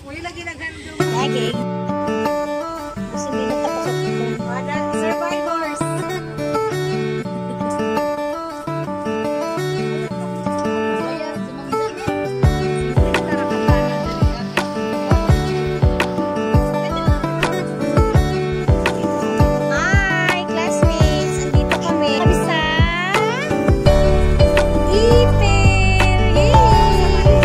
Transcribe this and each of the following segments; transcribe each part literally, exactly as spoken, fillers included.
Uy, lagi nagandong. Lagi. Kasi hindi natapos ito. Wala, survivors. Hi, classmates! Andito kami sa Ipil! Yay!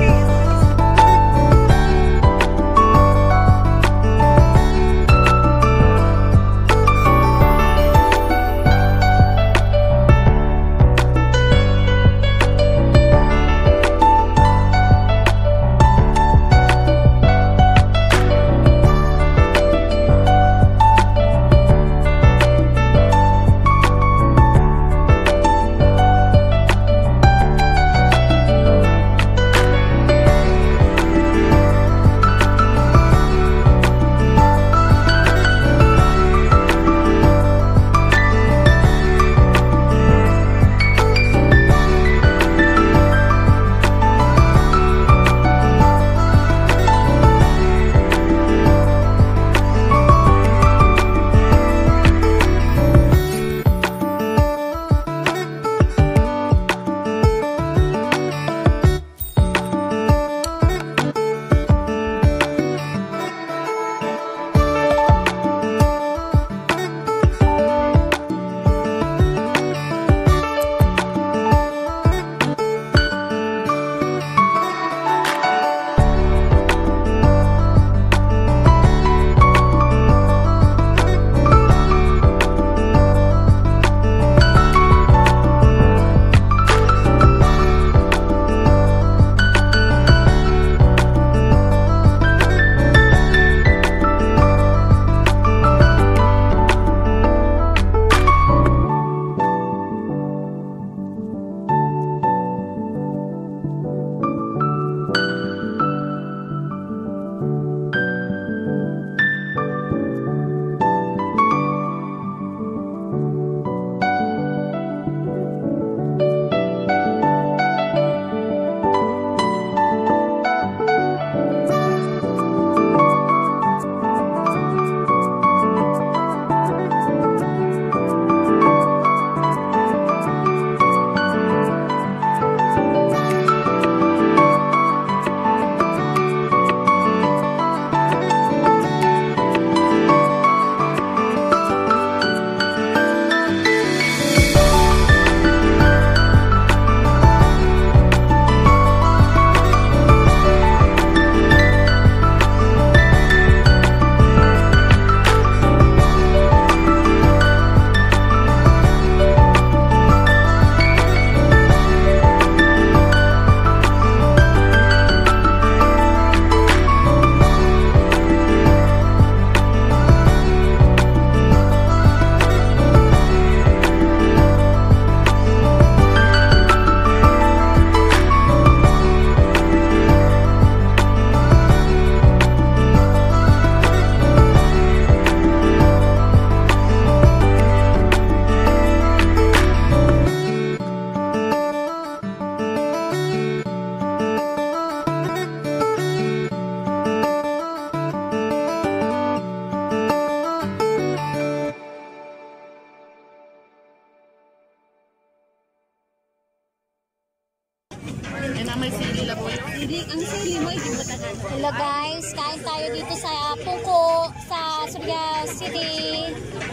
Hello guys, kain tayo dito sa Puko sa Surigao City.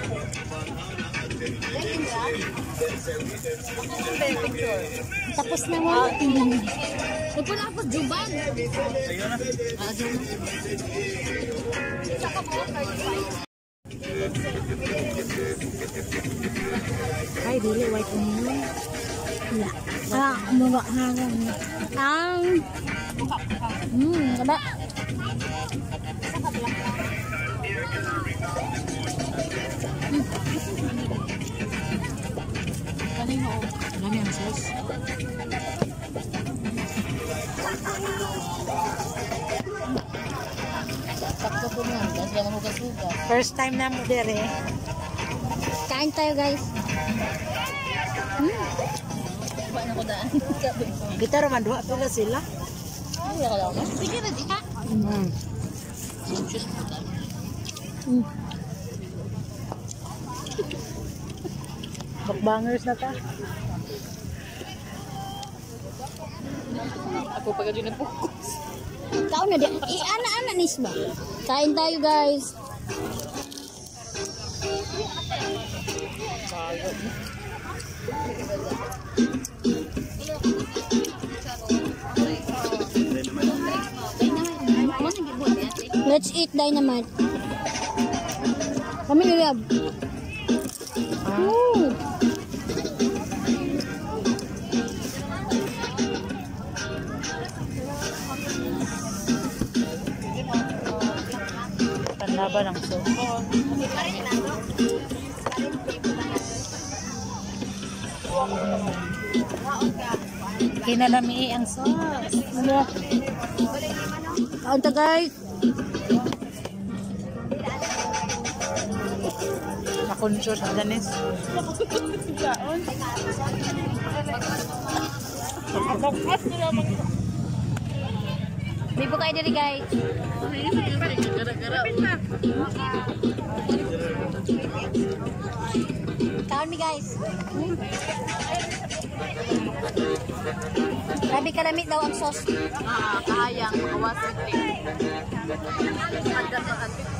Tapos na mo. Nagpula ako Juban. Ah, Juban. Saka po, ay, dili, white mo. Wala. Ah, umawa hanggang. Ang. Hmm, diba? Kanino? Dami ang sauce. Sakto po mo. Kasi naman hugas-hugas. First time na mo dere. Kain tayo guys. Hmm. Ba na ko daan. Kita raman duha to sila. Ay, wala ka. Sige na di ha. Mm. Mm. Bakbangers na ta. Ako pa ganyan na focus. Kao na di. Eh, ana-ana nis ba? Kain tayo guys. Let's eat dynamite. Kami lilab. Woo! Panlaba lang so. Kinalami ang sauce. Kaunta guys. Nakunsyo sa Janice. Di po kayo diri guys. Kaon mi guys. Grabe kalamit daw ang sauce. Ah, kahayang makawas with